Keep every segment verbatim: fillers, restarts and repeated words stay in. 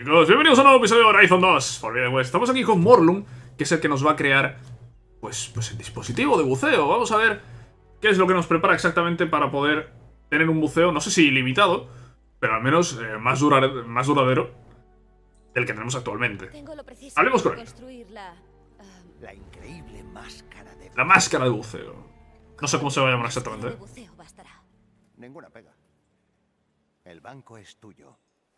Chicos, bienvenidos a un nuevo episodio de Horizon dos. Por bien, pues estamos aquí con Morlun, que es el que nos va a crear Pues, pues el dispositivo de buceo. Vamos a ver qué es lo que nos prepara exactamente para poder tener un buceo, no sé si ilimitado, pero al menos eh, más, dura más duradero del que tenemos actualmente. Hablemos con él. La, uh... la increíble máscara de La máscara de buceo. No sé cómo se va a llamar exactamente. buceo bastará. Ninguna pega. El banco es tuyo.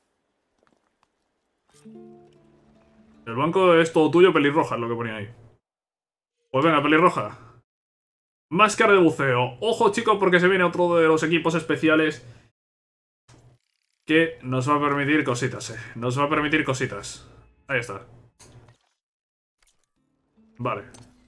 El banco es todo tuyo, pelirroja, es lo que ponía ahí. Pues venga, pelirroja. Máscara de buceo. Ojo, chicos, porque se viene otro de los equipos especiales que nos va a permitir cositas, eh. Nos va a permitir cositas. Ahí está. Vale.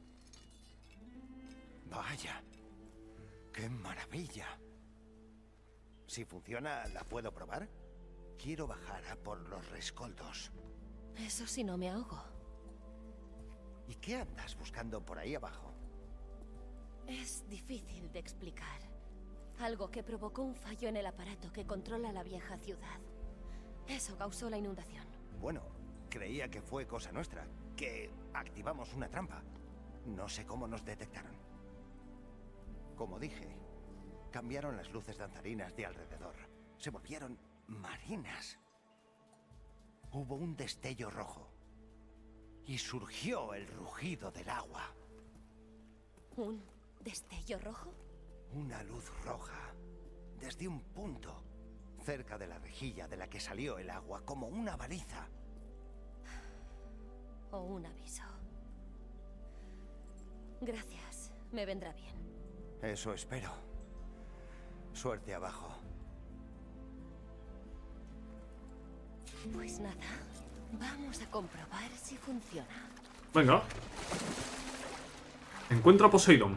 Vaya. ¡Qué maravilla! Si funciona, ¿la puedo probar? Quiero bajar a por los rescoldos. Eso sí, no me ahogo. ¿Y qué andas buscando por ahí abajo? Es difícil de explicar. Algo que provocó un fallo en el aparato que controla la vieja ciudad. Eso causó la inundación. Bueno, creía que fue cosa nuestra, que activamos una trampa. No sé cómo nos detectaron. Como dije, cambiaron las luces danzarinas de alrededor. Se volvieron marinas. Hubo un destello rojo. Y surgió el rugido del agua. ¿Un destello rojo? Una luz roja. Desde un punto, cerca de la rejilla de la que salió el agua, como una baliza. O un aviso. Gracias, me vendrá bien. Eso espero. Suerte abajo. Pues nada, vamos a comprobar si funciona. Venga. Encuentra a Poseidón.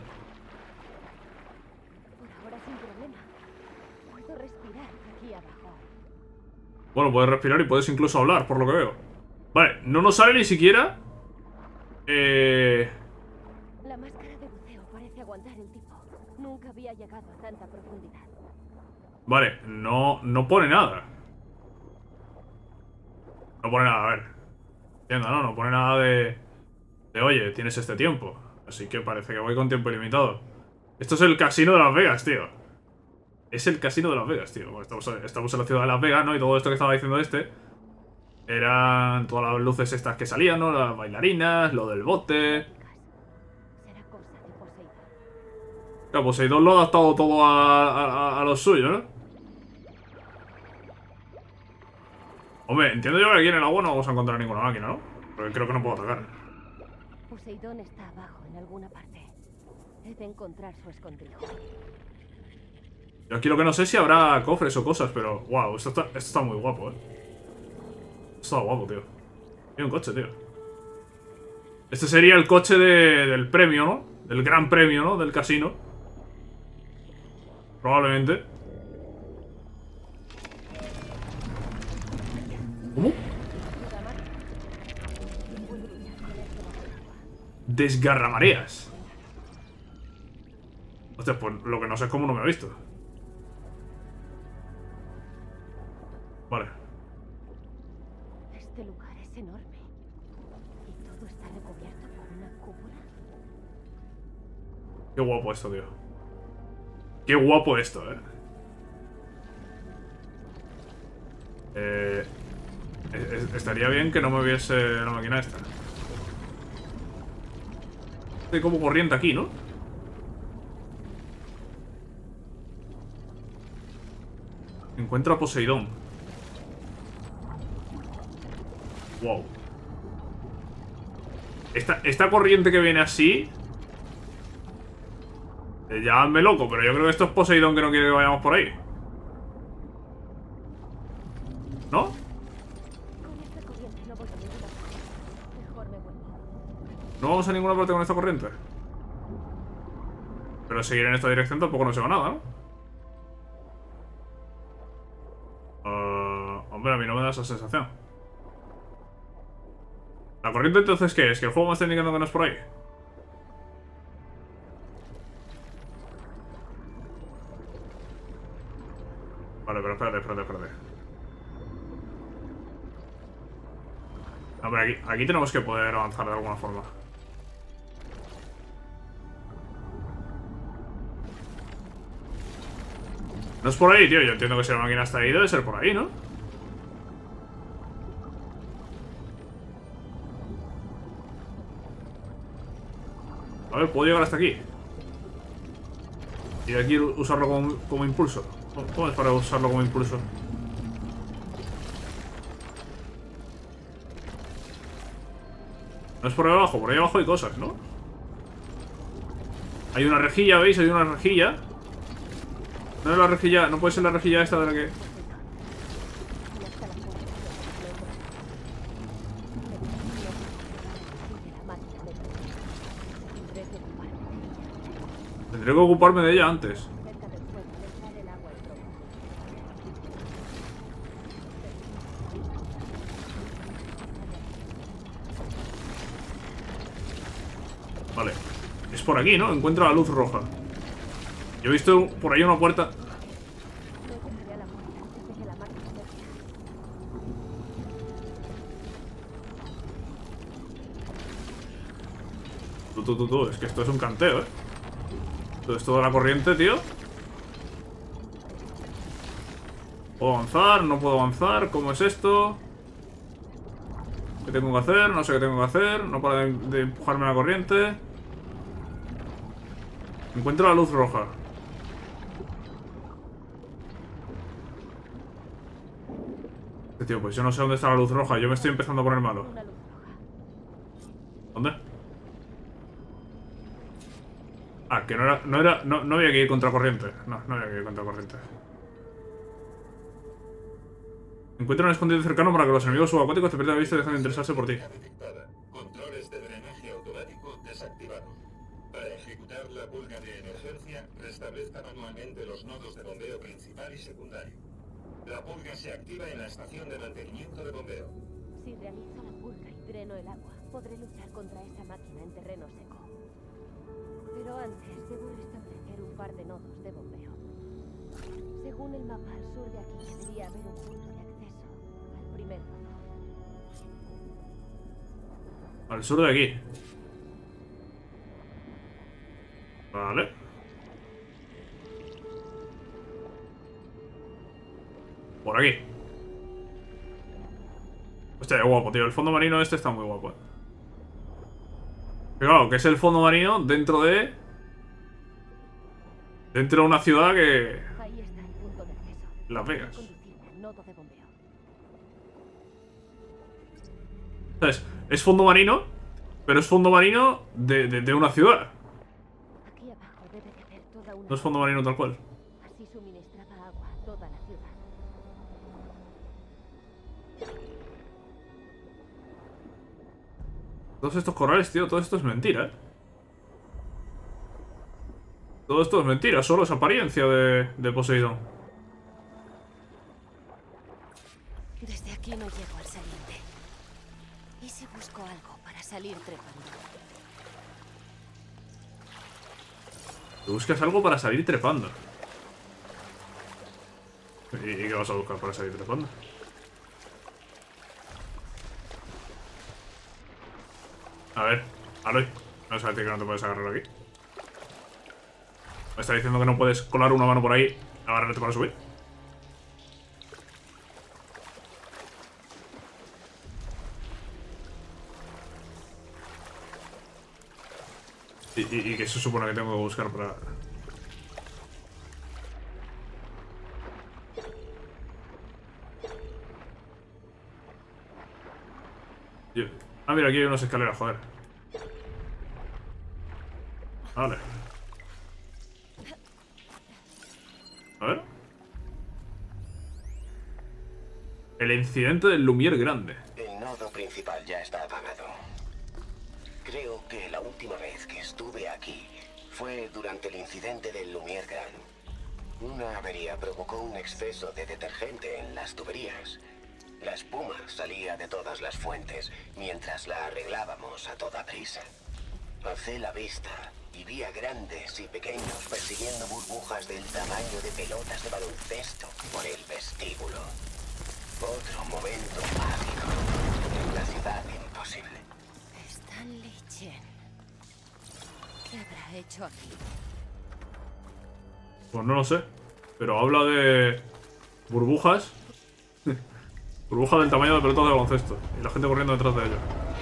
Por ahora sin problema. Puedo respirar aquí abajo. Bueno, puedes respirar y puedes incluso hablar, por lo que veo. Vale, no nos sale ni siquiera Eh... La máscara de buceo parece aguantar el tipo. Nunca había llegado a tanta profundidad. Vale, no, no pone nada. No pone nada, a ver. Entiendo, ¿no? No pone nada de... De, oye, tienes este tiempo. Así que parece que voy con tiempo ilimitado. Esto es el casino de Las Vegas, tío. Es el casino de Las Vegas, tío. Bueno, estamos, estamos en la ciudad de Las Vegas, ¿no? Y todo esto que estaba diciendo este eran todas las luces estas que salían, ¿no? Las bailarinas, lo del bote. Será cosa de Poseidón. Claro, Poseidón lo ha adaptado todo a, a, a lo suyo, ¿no? Hombre, entiendo yo que aquí en el agua no vamos a encontrar ninguna máquina, ¿no? Porque creo que no puedo atacar. Poseidón está abajo en alguna parte. Debe encontrar su escondrijo. Yo aquí lo que no sé es si habrá cofres o cosas, pero... Wow, esto está, esto está muy guapo, ¿eh? Esto está guapo, tío. Tiene un coche, tío. Este sería el coche de, del premio, ¿no? Del gran premio, ¿no? Del casino. Probablemente. ¿Cómo? Desgarramareas. Hostia, pues lo que no sé es cómo no me ha visto. Vale. Este lugar es enorme. Y todo está recubierto por una cúpula. Qué guapo esto, tío. Qué guapo esto, eh. Eh... Estaría bien que no me viese la máquina esta. Hay como corriente aquí, ¿no? Encuentra a Poseidón. Wow. Esta, esta corriente que viene así... Eh, ya me loco, pero yo creo que esto es Poseidón que no quiere que vayamos por ahí. ¿No? Con esta corriente no voy a ninguna parte. Mejor me vuelvo. No vamos a ninguna parte con esta corriente. Pero seguir en esta dirección tampoco nos lleva a nada, ¿no? Uh, hombre, a mí no me da esa sensación. ¿La corriente entonces qué es? ¿Que el juego me está indicando que no es por ahí? Vale, pero espérate, espérate, espérate. A ver, aquí, aquí tenemos que poder avanzar de alguna forma. No es por ahí, tío. Yo entiendo que si la máquina está ahí, debe ser por ahí, ¿no? A ver, puedo llegar hasta aquí. Y de aquí usarlo como, como impulso. ¿Cómo es para usarlo como impulso? No es por ahí abajo, por ahí abajo hay cosas, ¿no? Hay una rejilla, ¿veis? Hay una rejilla. No es la rejilla, no puede ser la rejilla esta de la que... Tendré que ocuparme de ella antes. Vale. Es por aquí, ¿no? Encuentra la luz roja. Yo he visto por ahí una puerta. Tú, tú, tú, tú. Es que esto es un canteo, ¿eh? Esto es toda la corriente, tío. ¿Puedo avanzar? ¿No puedo avanzar? ¿Cómo es esto? ¿Qué tengo que hacer? No sé qué tengo que hacer. No para de, de empujarme la corriente. Encuentro la luz roja. Tío, pues yo no sé dónde está la luz roja. Yo me estoy empezando a poner malo. ¿Dónde? Ah, que no era... No, era, no, no había que ir contra corriente. No, no había que ir contra corriente. Encuentra un escondite cercano para que los enemigos subacuáticos te pierdan la vista y dejen de interesarse por ti. Controles de drenaje automático desactivados. Para ejecutar la purga de emergencia, restablezca manualmente los nodos de bombeo principal y secundario. La purga se activa en la estación de mantenimiento de bombeo. Si realizo la purga y dreno el agua, podré luchar contra esa máquina en terreno seco. Pero antes debo restablecer un par de nodos de bombeo. Según el mapa, al sur de aquí debería haber un punto de acceso al primer nodo. Al sur de aquí. Vale. Por aquí. Hostia, qué guapo, tío. El fondo marino este está muy guapo, eh. Claro, que es el fondo marino dentro de... Dentro de una ciudad que... Ahí está el punto de acceso. Las Vegas. Conducirme al nodo de bombeo. ¿Sabes? Es fondo marino, pero es fondo marino de, de, de una ciudad. Aquí abajo debe de haber toda una... No es fondo marino tal cual. Así suministraba agua a toda la ciudad. Todos estos corrales, tío, todo esto es mentira, ¿eh? Todo esto es mentira, solo es apariencia de, de Poseidón. Desde aquí no llego al saliente. ¿Y si busco algo para salir trepando? Te buscas algo para salir trepando. ¿Y, y qué vas a buscar para salir trepando? A ver, Aloy. No sabes que no te puedes agarrar aquí. Me está diciendo que no puedes colar una mano por ahí, agarrarte para subir. ¿Y, y, y qué se supone que tengo que buscar para...? Yo... Ah, mira, aquí hay unas escaleras, joder. Vale. A ver. El incidente del Lumière Grande. El nodo principal ya está apagado. Creo que la última vez que estuve aquí fue durante el incidente del Lumière Grande. Una avería provocó un exceso de detergente en las tuberías. La espuma salía de todas las fuentes mientras la arreglábamos a toda prisa. Alcé la vista y vi a grandes y pequeños persiguiendo burbujas del tamaño de pelotas de baloncesto por el vestíbulo. Otro momento mágico. La una ciudad imposible. Stanley Chen. ¿Qué habrá hecho aquí? Pues no lo sé. Pero habla de burbujas. Burbujas del tamaño de pelotas de baloncesto. Y la gente corriendo detrás de ella.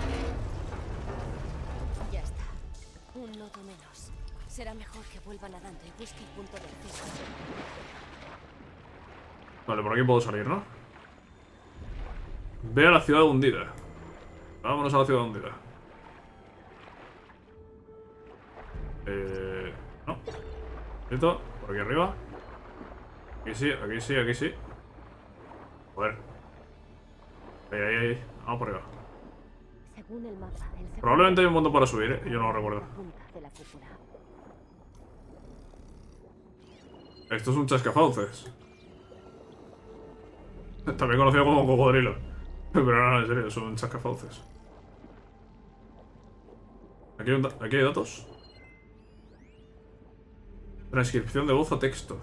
Ya está. Un nodo menos. Será mejor que vuelva nadando y busque el punto de acceso. Vale, por aquí puedo salir, ¿no? Ve a la ciudad hundida. Vámonos a la ciudad hundida. Eh... No. ¿Listo? Por aquí arriba. Aquí sí, aquí sí, aquí sí. Joder. Ahí, ahí, ahí. Vamos por arriba. Según el mapa, el segundo Probablemente hay un mundo para subir, ¿eh? Yo no lo recuerdo. punta de la cúpula. Esto es un chascafauces. También conocido como cocodrilo. Pero no, en serio, es un chascafauces. Aquí hay, un da- aquí hay datos. Transcripción de voz a texto.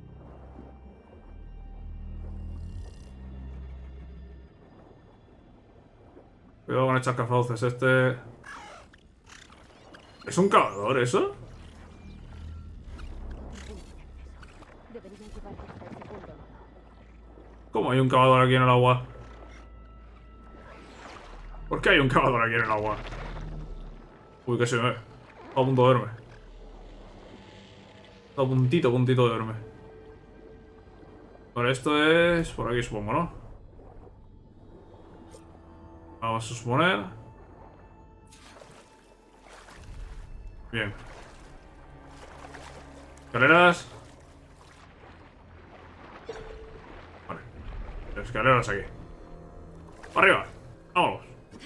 Cuidado con el chascafauces, este... ¿Es un cavador eso? Debería llevarte hasta el segundo nodo. ¿Cómo hay un cavador aquí en el agua? ¿Por qué hay un cavador aquí en el agua? Uy, que se me... Está a punto de verme. Está a puntito, puntito de verme. Vale, esto es... por aquí supongo, ¿no? Vamos a suponer... Bien. Escaleras. Vale. Escaleras aquí. ¡Para arriba! ¡Vámonos!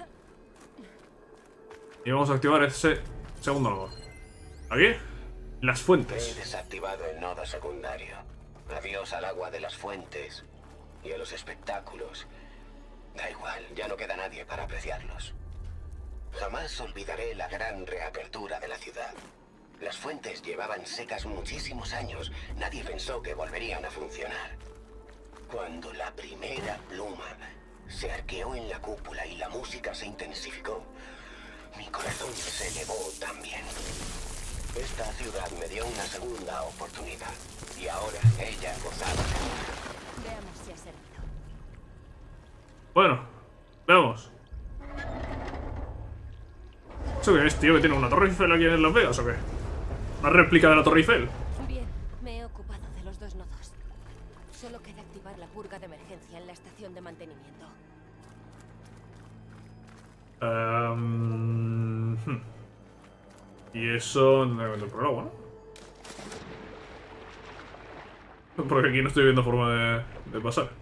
Y vamos a activar ese segundo nodo. ¿Aquí? Las He fuentes. desactivado el nodo secundario. Adiós al agua de las fuentes y a los espectáculos. Da igual, ya no queda nadie para apreciarlos. Jamás olvidaré la gran reapertura de la ciudad. Las fuentes llevaban secas muchísimos años. Nadie pensó que volverían a funcionar. Cuando la primera pluma se arqueó en la cúpula y la música se intensificó, mi corazón se elevó también. Esta ciudad me dio una segunda oportunidad y ahora ella gozaba. Veamos si ha servido. Bueno, veamos. ¿Eso qué es, tío? ¿Que tiene una Torre Eiffel aquí en Las Vegas o qué? ¿Una réplica de la Torre Eiffel? Bien, me he ocupado de los dos nodos. Solo queda activar la purga de emergencia en la estación de mantenimiento. Um, hmm. Y eso... no me meto por el agua, ¿no? Porque aquí no estoy viendo forma de, de pasar.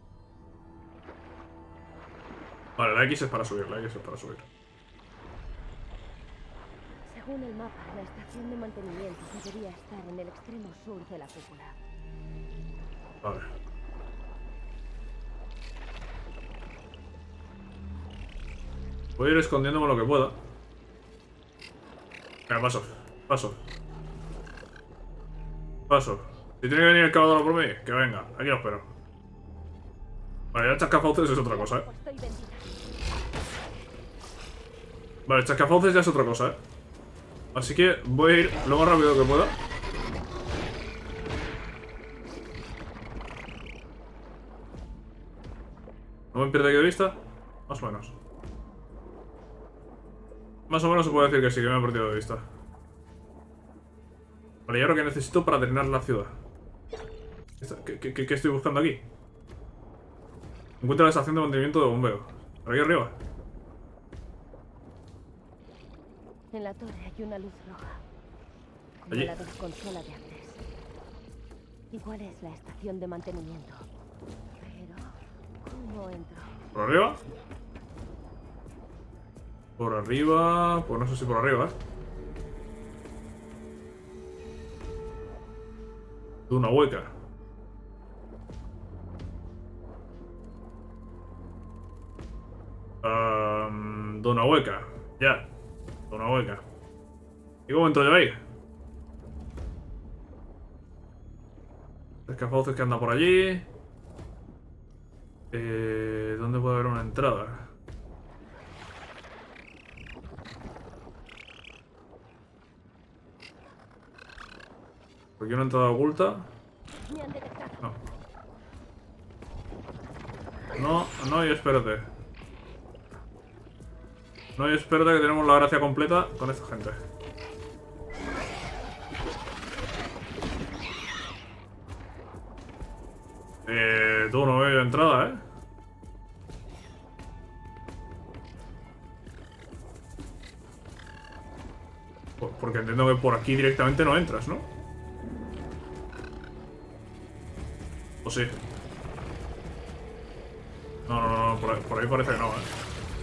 Vale, la X es para subir, la X es para subir. Según el mapa, la estación de mantenimiento debería estar en el extremo sur de la cúpula. Vale. Voy a ir escondiéndome lo que pueda. Venga, paso, paso. Paso. Si tiene que venir el cavador por mí, que venga. Aquí lo espero. Vale, ya chascafauces es otra cosa, ¿eh? Estoy bendita. Vale, chascafauces ya es otra cosa, ¿eh? Así que voy a ir lo más rápido que pueda. ¿No me pierde aquí de vista? Más o menos. Más o menos se puede decir que sí, que me he perdido de vista. Vale, y ahora que necesito para drenar la ciudad. ¿Qué, qué, qué, qué estoy buscando aquí? Encuentra la estación de mantenimiento de bombeo. ¿Por aquí arriba? En la torre hay una luz roja. Como Allí. la de la consola de antes. Igual es la estación de mantenimiento. Pero, ¿cómo entro? ¿Por arriba? Por arriba... Pues no sé si por arriba, ¿eh? De una hueca. Um, de una hueca. Ya. De una hueca. ¿Y cómo entro yo ahí? Escafauces que anda por allí. Eh, ¿Dónde puede haber una entrada? Por aquí una entrada oculta. Me han detectado. No. No, no, y espérate. No, y espérate que tenemos la gracia completa con esta gente. Eh, tú no veo entrada, ¿eh? Por- Porque entiendo que por aquí directamente no entras, ¿no? ¿O sí? No, no, no, no, por ahí, por ahí parece que no, ¿eh?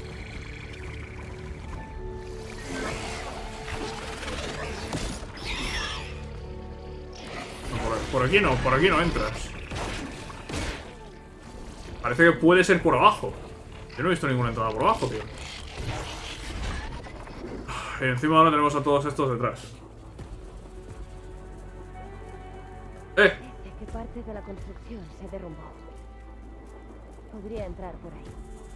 No, por, por aquí no, por aquí no entras. Parece que puede ser por abajo. Yo no he visto ninguna entrada por abajo, tío. Y encima ahora tenemos a todos estos detrás. ¡Eh! Parece que parte de la construcción se derrumbó. Podría entrar por ahí.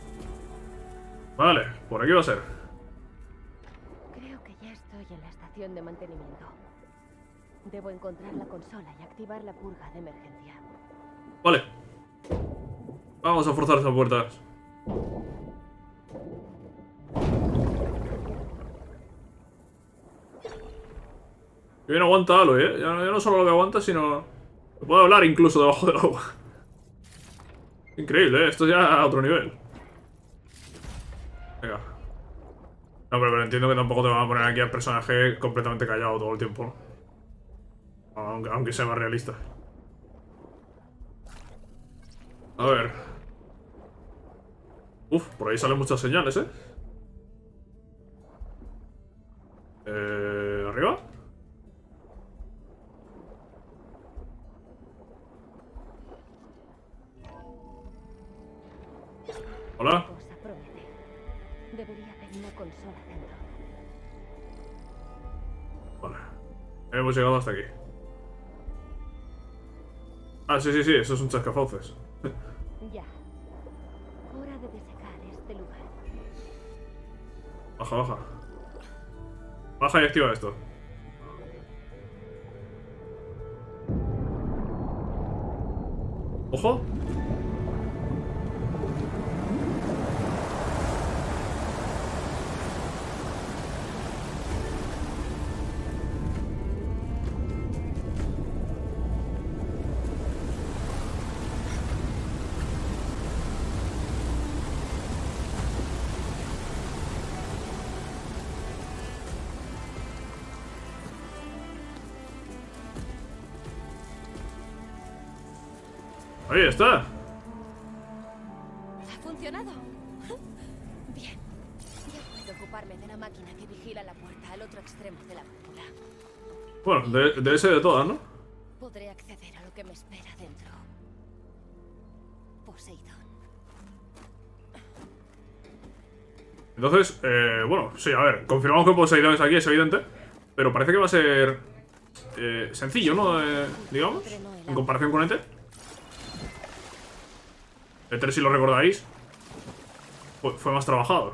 Vale, por aquí va a ser. Creo que ya estoy en la estación de mantenimiento. Debo encontrar la consola y activar la purga de emergencia. Vale. Vamos a forzar esas puertas. Que bien aguanta Aloy, ¿eh? Ya no, ya no solo lo que aguanta, sino... que puede hablar incluso debajo del agua. Increíble, ¿eh? Esto ya a otro nivel. Venga. No, pero, pero entiendo que tampoco te van a poner aquí al personaje completamente callado todo el tiempo, ¿no? Aunque, aunque sea más realista. A ver. Uf, por ahí salen muchas señales, ¿eh? Eh... ¿Arriba? Hola. Cosa promete. Debería haber una consola dentro. Vale. Hemos llegado hasta aquí. Ah, sí, sí, sí, eso es un chascafauces. Ya. Hora de desecar este lugar. Baja, baja. Baja y activa esto. ¡Ojo! Ahí está. ¿Ha funcionado? Bien. Ya puedo ocuparme de la máquina que vigila la puerta al otro extremo de la cúpula. Bueno, de, de ese de todas, ¿no? Podré acceder a lo que me espera dentro. Poseidón. Entonces, eh, bueno, sí, a ver, confirmamos que Poseidón es aquí, es evidente. Pero parece que va a ser eh, sencillo, ¿no? Eh, digamos, en comparación con E T. E T, si lo recordáis, fue, fue más trabajado.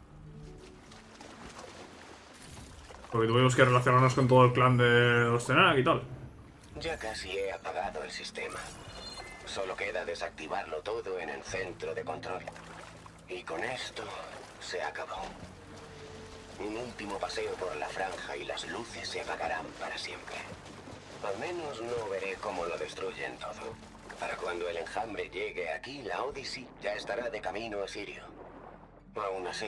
Porque tuvimos que relacionarnos con todo el clan de los Tenak y tal. Ya casi he apagado el sistema. Solo queda desactivarlo todo en el centro de control. Y con esto se acabó. Un último paseo por la franja y las luces se apagarán para siempre. Al menos no veré cómo lo destruyen todo. Para cuando el enjambre llegue aquí, la Odyssey ya estará de camino a Sirio. Aún así,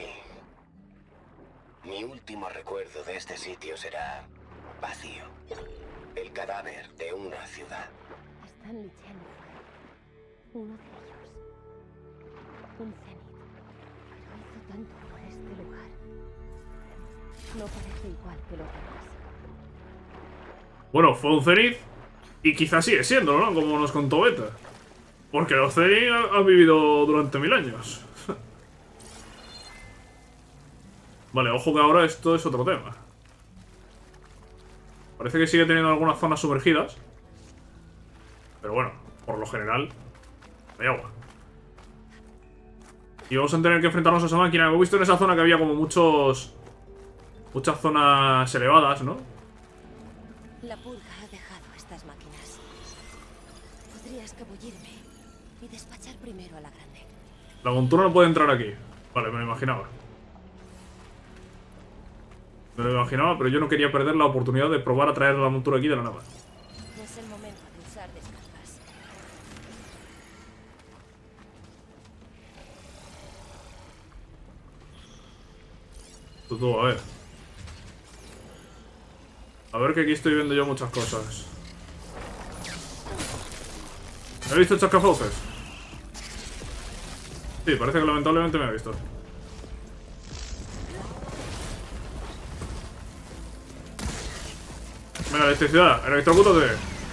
mi último recuerdo de este sitio será vacío. El cadáver de una ciudad. Stanley Chen fue uno de ellos. Un cenit. Pero hizo tanto por este lugar. No parece igual que los demás. Bueno, fue un cenit y quizás sigue siendo, ¿no? Como nos contó Beta. Porque los cenit han, han vivido durante mil años. Vale, ojo que ahora esto es otro tema. Parece que sigue teniendo algunas zonas sumergidas. Pero bueno, por lo general hay agua. Y vamos a tener que enfrentarnos a esa máquina. Hemos visto en esa zona que había como muchos... muchas zonas elevadas, ¿no? La purga ha dejado esta Podría escabullirme y despachar primero a la grande. La montura no puede entrar aquí. Vale, me lo imaginaba. Me lo imaginaba, pero yo no quería perder la oportunidad de probar a traer la montura aquí de la nada. Es el momento de usar descargas. Tú, tú, a ver. A ver que aquí estoy viendo yo muchas cosas. ¿Me he visto chascafauces? Sí, parece que lamentablemente me ha visto. Venga, electricidad, electrocútate.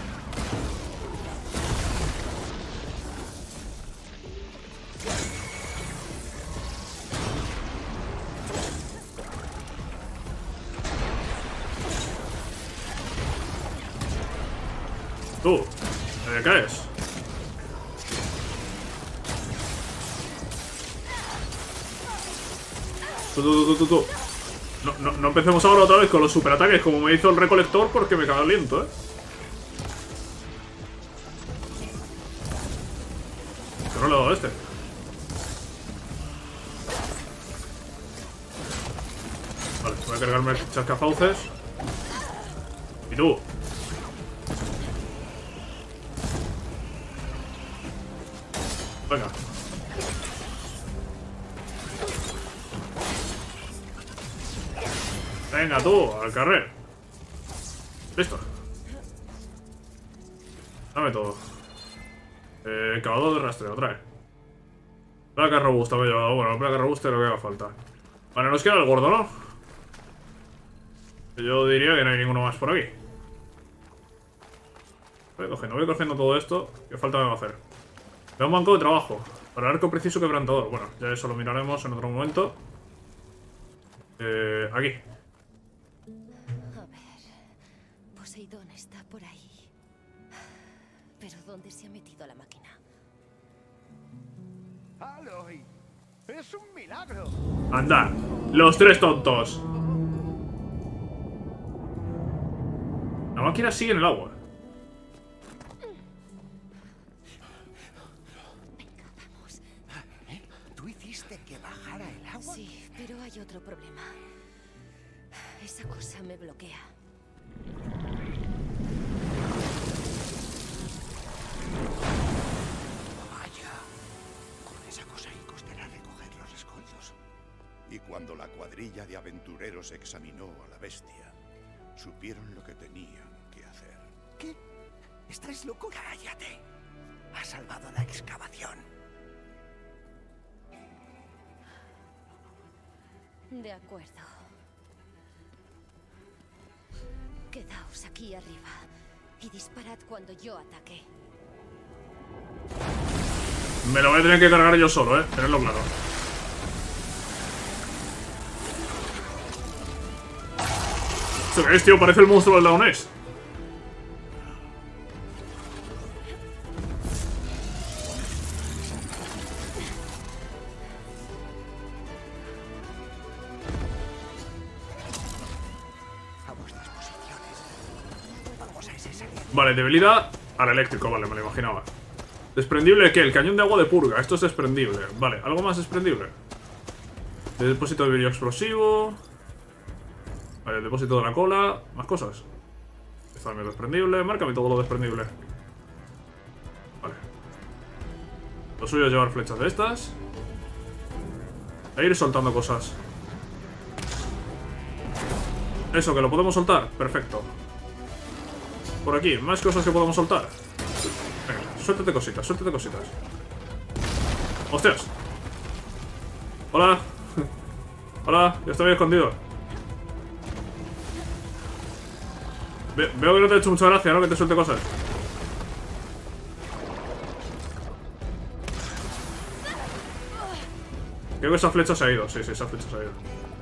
Tú, ¿me caes? Tú, tú, tú, tú, tú. No, no, no empecemos ahora otra vez con los superataques como me hizo el recolector porque me cago lento, eh. Que no le he dado a este. Vale, voy a cargarme el chascafauces. Y tú. Venga. Venga tú, al carrer. Listo. Dame todo. Eh, cavador de rastreo, trae. Placa robusta me he llevado. Bueno, placa robusta es lo que haga falta. Vale, nos queda el gordo, ¿no? Yo diría que no hay ninguno más por aquí. Voy cogiendo, voy cogiendo todo esto. ¿Qué falta me va a hacer? Veo un banco de trabajo. Para arco preciso quebrantador. Bueno, ya eso lo miraremos en otro momento. Eh, aquí. A ver... Poseidón está por ahí. Pero ¿dónde se ha metido la máquina? ¡Aloy! ¡Es un milagro! Anda, los tres tontos. La máquina sigue en el agua. Venga, vamos. ¿Tú hiciste que bajara el agua? Sí, pero hay otro problema. Esa cosa me bloquea. Vaya. Con esa cosa ahí costará recoger los escollos. Y cuando la cuadrilla de aventureros examinó a la bestia, supieron lo que tenían que hacer. ¿Qué? ¿Estás loco? ¡Cállate! Ha salvado la excavación. De acuerdo. Quedaos aquí arriba y disparad cuando yo ataque. Me lo voy a tener que cargar yo solo, eh. Tenedlo claro. ¿Esto qué es, tío? Parece el monstruo del Daunés. A vuestras posiciones. Vamos a ese saliente. Vale, debilidad al eléctrico, vale, me lo imaginaba. ¿Desprendible qué? El cañón de agua de purga. Esto es desprendible. Vale, ¿algo más desprendible? El depósito de vidrio explosivo. Vale, el depósito de la cola. Más cosas. Esto también es desprendible. Márcame todo lo desprendible. Vale. Lo suyo es llevar flechas de estas. E ir soltando cosas. Eso, que lo podemos soltar. Perfecto. Por aquí, más cosas que podemos soltar. Venga, suéltate cositas, suéltate cositas. ¡Hostias! Hola. Hola, yo estoy escondido. Ve veo que no te ha hecho mucha gracia, ¿no? Que te suelte cosas. Creo que esa flecha se ha ido. Sí, sí, esa flecha se ha ido.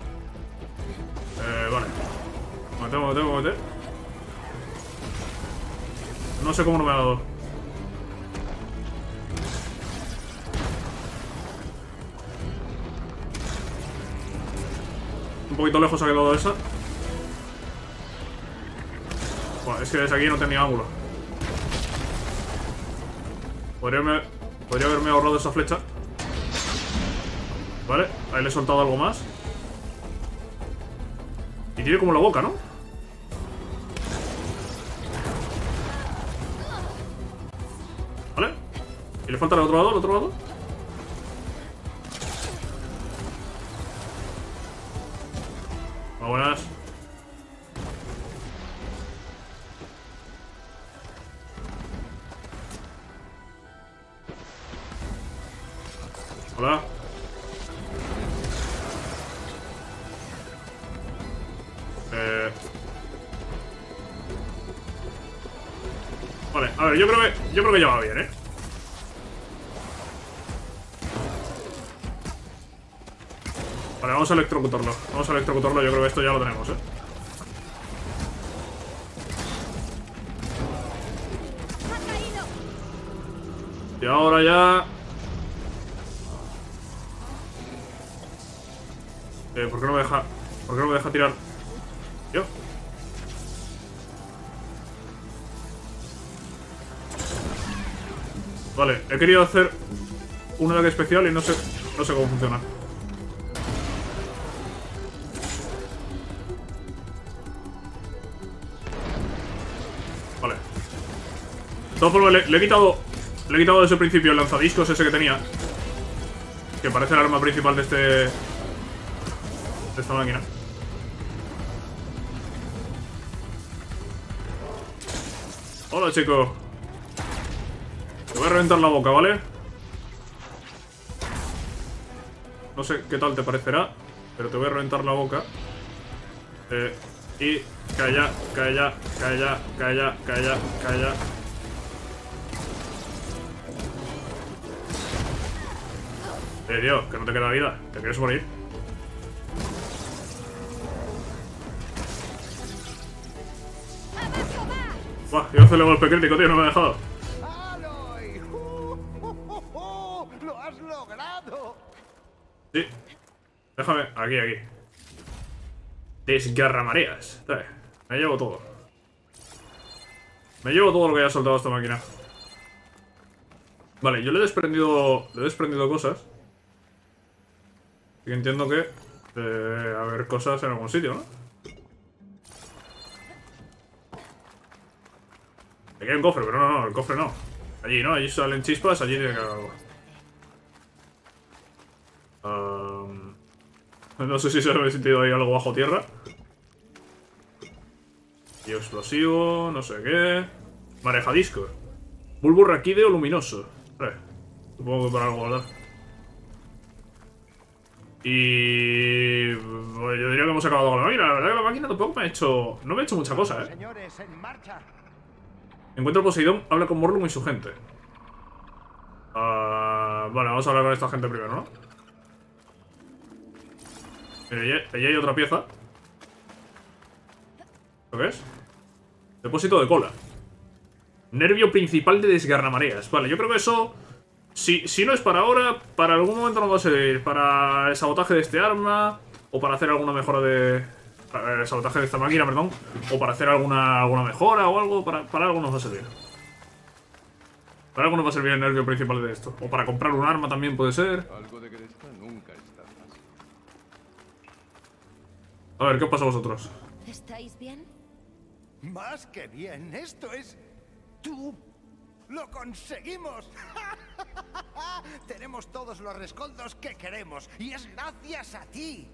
Eh, vale. Me tengo, me tengo que meter. No sé cómo no me ha dado. Un poquito lejos ha quedado esa. Bueno, es que desde aquí no tenía ángulo. Podría haberme, podría haberme ahorrado esa flecha. Vale, ahí le he soltado algo más. Y tiene como la boca, ¿no? Vale. Y le falta el otro lado, el otro lado. Muy buenas. Hola. Eh... Vale, a ver, yo creo que yo creo que ya va bien, ¿eh? Vale, vamos a electrocutarlo. Vamos a electrocutarlo, yo creo que esto ya lo tenemos, ¿eh? Y ahora ya... Eh, ¿por qué no me deja... ¿Por qué no me deja tirar? Yo. Vale, he querido hacer un ataque especial y no sé... No sé cómo funciona. Vale. De todas formas, le, le he quitado... Le he quitado desde el principio el lanzadiscos ese que tenía. Que parece el arma principal de este... De esta máquina. Hola, chico. Te voy a reventar la boca, ¿vale? No sé qué tal te parecerá, pero te voy a reventar la boca. Eh, y... Calla, calla, calla, calla, calla, calla. Eh, tío, que no te queda vida. ¿Te quieres morir? Buah, iba a hacerle golpe crítico, tío, no me ha dejado. ¡Aloy! ¡Uh, uh, uh, uh! ¡Lo has logrado! Sí. Déjame, aquí, aquí. Desgarramareas. Dale, me llevo todo. Me llevo todo lo que haya soltado esta máquina. Vale, yo le he desprendido. Le he desprendido cosas. Así que entiendo que debe haber cosas en algún sitio, ¿no? Aquí hay un cofre, pero no, no, el cofre no. Allí, ¿no? Allí salen chispas, allí tiene que haber algo. Um, no sé si se me ha sentido ahí algo bajo tierra. Y explosivo, no sé qué. Marejadisco. Bulbo raquídeo luminoso. Vale. Supongo que para algo, ¿verdad? Y... Bueno, yo diría que hemos acabado con la máquina. La verdad que la máquina tampoco me ha hecho... No me ha hecho mucha cosa, ¿eh? Señores, en marcha. Encuentra a Poseidón, habla con Morlun y su gente. Uh, vale, vamos a hablar con esta gente primero, ¿no? Mira, allí, allí hay otra pieza. ¿Lo que es? Depósito de cola. Nervio principal de desgarramareas. Vale, yo creo que eso... Si, si no es para ahora, para algún momento nos va a servir. Para el sabotaje de este arma. O para hacer alguna mejora de... El sabotaje de esta máquina, perdón. O para hacer alguna, alguna mejora o algo. Para, para algo nos va a servir. Para algo nos va a servir el nervio principal de esto. O para comprar un arma también puede ser. Algo de cresta nunca está más. A ver, ¿qué os pasa a vosotros? ¿Estáis bien? Más que bien, esto es... ¡Tú! ¡Lo conseguimos! Tenemos todos los rescoldos que queremos y es gracias a ti.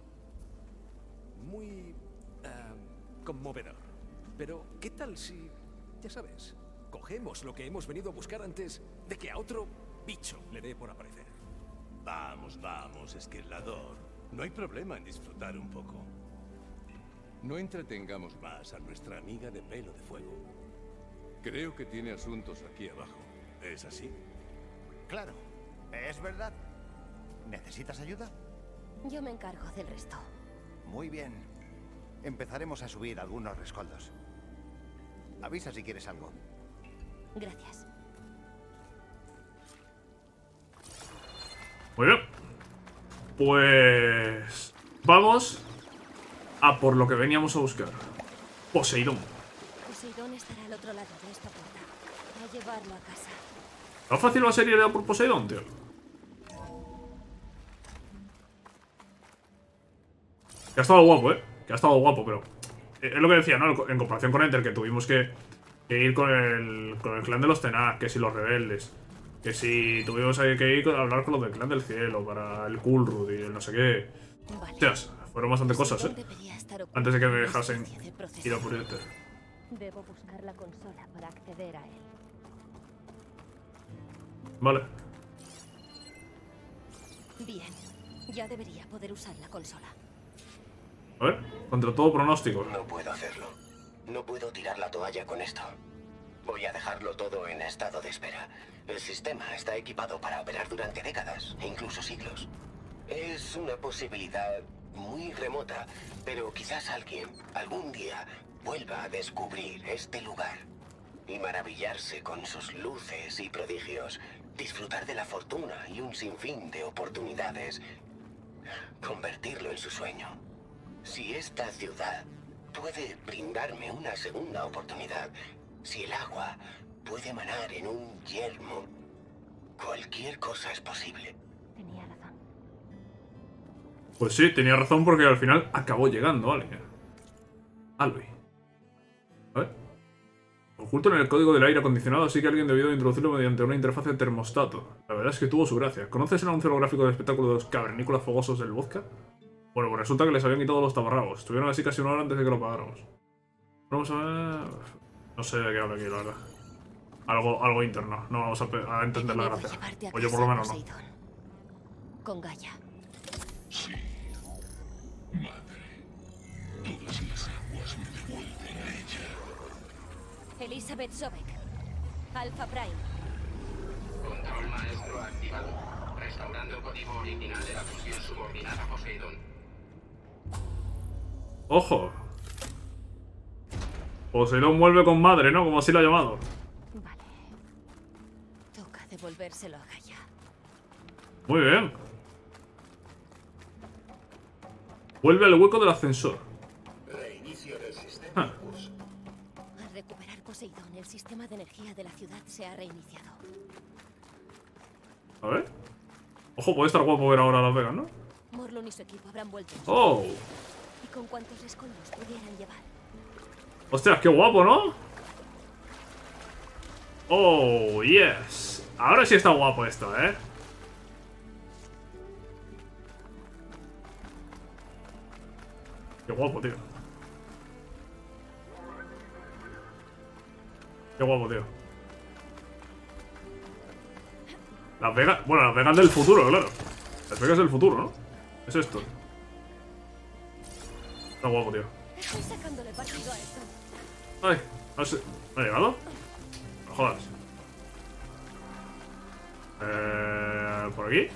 Muy... Uh, conmovedor. Pero, ¿qué tal si... Ya sabes, cogemos lo que hemos venido a buscar antes de que a otro bicho le dé por aparecer? Vamos, vamos, esquilador. No hay problema en disfrutar un poco. No entretengamos más a nuestra amiga de pelo de fuego. Creo que tiene asuntos aquí abajo. ¿Es así? Claro, es verdad. ¿Necesitas ayuda? Yo me encargo del resto. Muy bien. Empezaremos a subir algunos rescoldos. Avisa si quieres algo. Gracias. Muy bien. Pues... Vamos a por lo que veníamos a buscar. Poseidón. Poseidón estará al otro lado de esta puerta. A llevarlo a casa. ¿No fácil va a ser ir a por Poseidón, tío? Que ha estado guapo, eh. Que ha estado guapo, pero... Es lo que decía, ¿no? En comparación con Enter, que tuvimos que, que ir con el, con el clan de los Tenach, que si los rebeldes, que si tuvimos que ir a hablar con los del clan del cielo para el Kulrud y el no sé qué. Vale. Hostias, fueron bastante cosas, eh. Debería estar oculto Antes de que me en la dejasen estancia de ir a procesador. por Enter. Debo buscar la consola para acceder a él. Vale. Bien, ya debería poder usar la consola. A ver, contra todo pronóstico. No puedo hacerlo. No puedo tirar la toalla con esto. Voy a dejarlo todo en estado de espera. El sistema está equipado para operar durante décadas, e incluso siglos. Es una posibilidad muy remota, pero quizás alguien, algún día, vuelva a descubrir este lugar y maravillarse con sus luces y prodigios, disfrutar de la fortuna y un sinfín de oportunidades, convertirlo en su sueño. Si esta ciudad puede brindarme una segunda oportunidad, si el agua puede manar en un yermo, cualquier cosa es posible. Tenía razón. Pues sí, tenía razón porque al final acabó llegando alguien. Albi. A ver. Oculto en el código del aire acondicionado, así que alguien debió de introducirlo mediante una interfaz de termostato. La verdad es que tuvo su gracia. ¿Conoces el anuncio holográfico del espectáculo de los cavernícolas fogosos del vodka? Bueno, pues resulta que les habían quitado los taparrabos. Estuvieron así casi una hora antes de que lo pagáramos. Vamos a ver... No sé de qué habla aquí, la verdad. Algo, algo interno. No vamos a, a entender la Debo gracia. llevarte a O yo por casa, lo menos no. Poseidón. Con Gaia. Sí, madre. Todas las aguas me devuelven a ella. Elizabeth Sobek. Alpha Prime. Control maestro activado. Restaurando el código original de la fusión subordinada Poseidón. ¡Ojo! Poseidón vuelve con madre, ¿no? Como así lo ha llamado. Vale. Toca devolvérselo a Gaia. Muy bien. Vuelve al hueco del ascensor. Reinicio del sistema en curso. Al recuperar Poseidón, el sistema de energía de la ciudad se ha reiniciado. A ver. Ojo, puede estar guapo ver ahora a Las Vegas, ¿no? Morlun y su equipo habrán vuelto. ¡Oh! Y con cuantos escollos pudieran llevar. ¡Ostras, qué guapo!, ¿no? ¡Oh, yes! Ahora sí está guapo esto, ¿eh? Qué guapo, tío. Qué guapo, tío. Las Vegas... Bueno, Las Vegas del futuro, claro. Las Vegas del futuro, ¿no? Es esto. Está guapo, tío. Estoy sacándole partido a esto. Ay, no sé. ¿No ha llegado? No jodas. Eh, ¿Por aquí?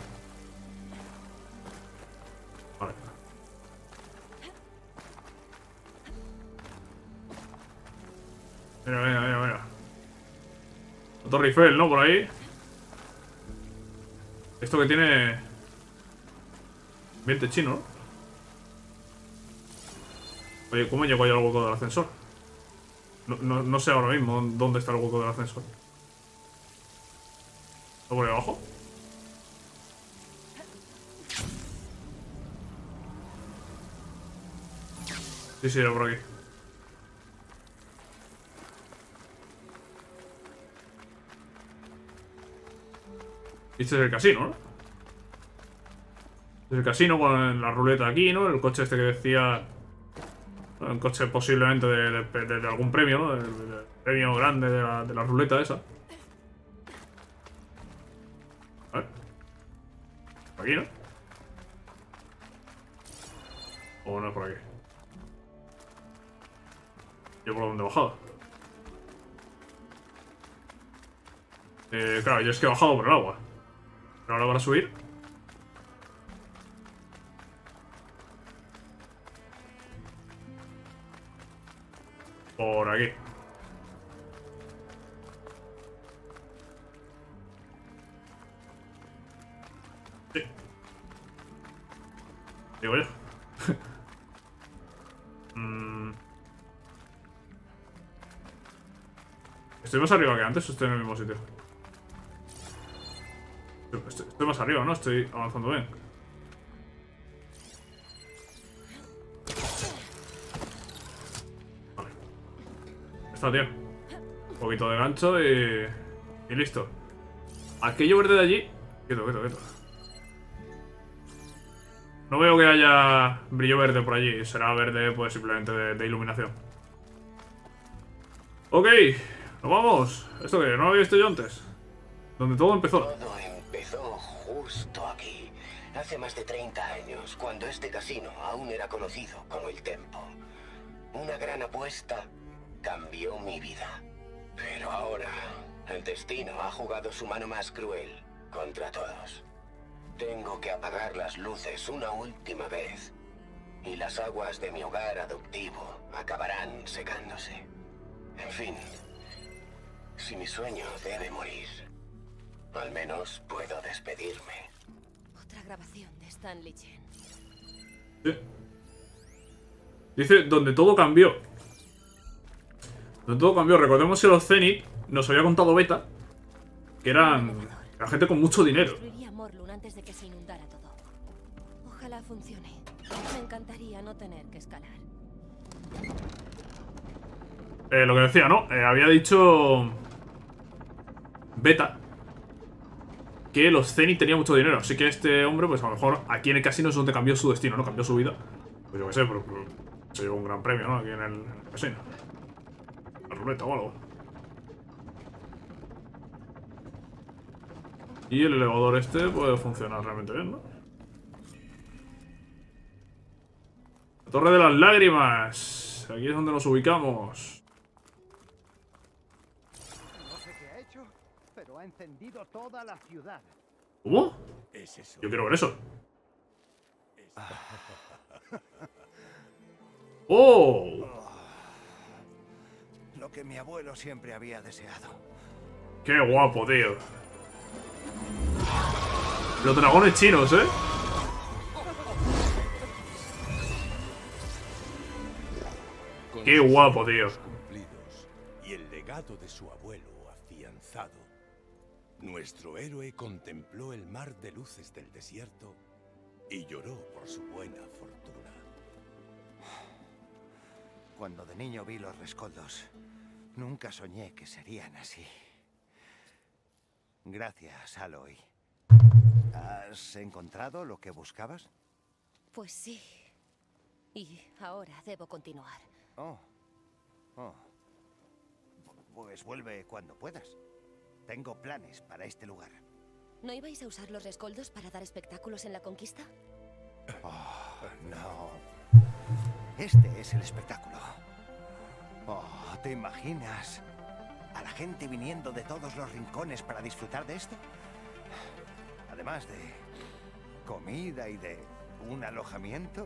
Vale. Mira, mira, mira, mira. La Torre Eiffel, ¿no? Por ahí. Esto que tiene... ambiente chino, ¿no? Oye, ¿cómo llego yo al hueco del ascensor? No, no, no sé ahora mismo dónde está el hueco del ascensor. ¿Está por ahí abajo? Sí, sí, era por aquí. Este es el casino, ¿no? Este es el casino con la ruleta aquí, ¿no? El coche este que decía... Un coche posiblemente de, de, de, de algún premio, ¿no? Del de, de premio grande de la, de la ruleta esa. A ver. Por aquí, ¿no? O no es por aquí. ¿Yo por dónde he bajado? Eh, claro, yo es que he bajado por el agua. Pero ahora para subir. Por aquí. Sí. Digo yo. mm. ¿Estoy más arriba que antes o estoy en el mismo sitio? Estoy, estoy más arriba, ¿no? Estoy avanzando bien. Vale. Está, tío. Un poquito de gancho y... Y listo. Aquello verde de allí... Quieto, quieto, quieto. No veo que haya brillo verde por allí. Será verde, pues, simplemente de, de iluminación. Ok. Nos vamos. ¿Esto qué? ¿No lo había visto yo antes? Donde todo empezó. Todo empezó justo aquí, hace más de treinta años, cuando este casino aún era conocido como el Tempo. Una gran apuesta cambió mi vida. Pero ahora, el destino ha jugado su mano más cruel contra todos. Tengo que apagar las luces una última vez, y las aguas de mi hogar adoptivo acabarán secándose. En fin, si mi sueño debe morir, al menos puedo despedirme. Otra grabación de Stanley Chen. Sí. Dice, donde todo cambió. Donde todo cambió. Recordemos que los Zenith nos había contado Beta que eran, eran gente con mucho dinero. Destruiría Morlun antes de que se inundara todo. Ojalá funcione. Me encantaría no tener que escalar. Eh, lo que decía, ¿no? Eh, había dicho Beta que los Zenith tenían mucho dinero. Así que este hombre, pues a lo mejor aquí en el casino es donde cambió su destino, ¿no? Cambió su vida. Pues yo qué sé, pero, pero se llevó un gran premio, ¿no? Aquí en el, en el casino. La ruleta o algo. Y el elevador este puede funcionar realmente bien, ¿no? La Torre de las Lágrimas. Aquí es donde nos ubicamos. No sé qué ha hecho, pero ha encendido toda la ciudad. ¿Cómo? Es eso. Yo quiero ver eso. ¡Oh! Lo que mi abuelo siempre había deseado. ¡Qué guapo, tío! Los dragones chinos, ¿eh? Con ¡Qué sus guapo, sueños tío! cumplidos y el legado de su abuelo afianzado, nuestro héroe contempló el mar de luces del desierto y lloró por su buena fortuna. Cuando de niño vi los rescoldos, nunca soñé que serían así. Gracias, Aloy. ¿Has encontrado lo que buscabas? Pues sí. Y ahora debo continuar. Oh. Oh. Pues vuelve cuando puedas. Tengo planes para este lugar. ¿No ibais a usar los rescoldos para dar espectáculos en la conquista? Oh, no. Este es el espectáculo. Oh, ¿te imaginas a la gente viniendo de todos los rincones para disfrutar de esto? Además de comida y de un alojamiento.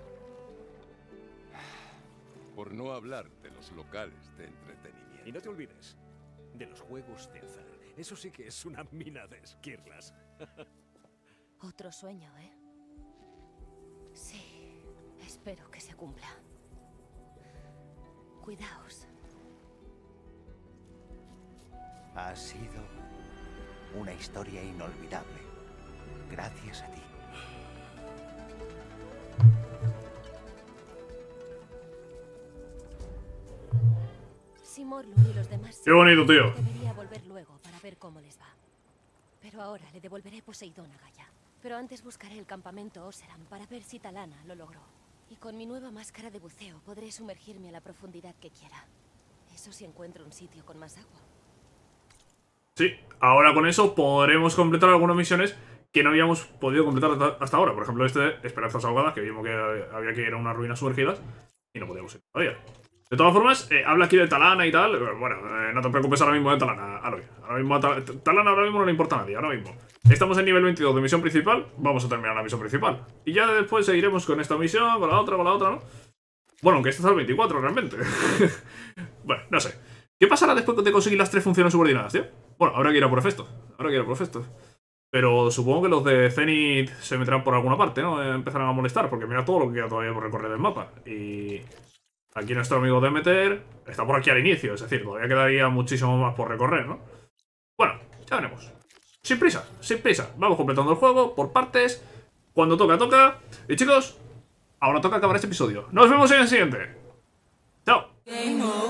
Por no hablar de los locales de entretenimiento. Y no te olvides de los juegos de azar. Eso sí que es una mina de esquirlas. Otro sueño, ¿eh? Sí, espero que se cumpla. Cuidaos. Ha sido una historia inolvidable. Gracias a ti. Si Morlun y los demás... ¡Qué bonito, tío! Debería volver luego para ver cómo les va. Pero ahora le devolveré Poseidón a Gaia. Pero antes buscaré el campamento Oseram para ver si Talana lo logró. Y con mi nueva máscara de buceo podré sumergirme a la profundidad que quiera. Eso si encuentro un sitio con más agua. Sí, ahora con eso podremos completar algunas misiones que no habíamos podido completar hasta ahora. Por ejemplo, este de Esperanzas Ahogadas, que vimos que había que ir a unas ruinas sumergidas y no podíamos ir todavía. De todas formas, eh, habla aquí de Talana y tal. Bueno, eh, no te preocupes ahora mismo de Talana, Aloy. Ahora mismo a Tal Talana ahora mismo no le importa a nadie, ahora mismo. Estamos en nivel veintidós de misión principal, vamos a terminar la misión principal. Y ya después seguiremos con esta misión, con la otra, con la otra, ¿no? Bueno, aunque este es el veinticuatro realmente. Bueno, no sé. ¿Qué pasará después de conseguir las tres funciones subordinadas, tío? Bueno, habrá que ir a por Hefesto. Habrá que ir a por Hefesto. Pero supongo que los de Zenith se meterán por alguna parte, ¿no? Eh, empezarán a molestar, porque mira todo lo que queda todavía por recorrer del mapa. Y aquí nuestro amigo Demeter está por aquí al inicio, es decir, todavía quedaría muchísimo más por recorrer, ¿no? Bueno, ya veremos. sin prisa, sin prisa. Vamos completando el juego por partes. Cuando toca, toca. Y chicos, ahora toca acabar este episodio. Nos vemos en el siguiente. Chao.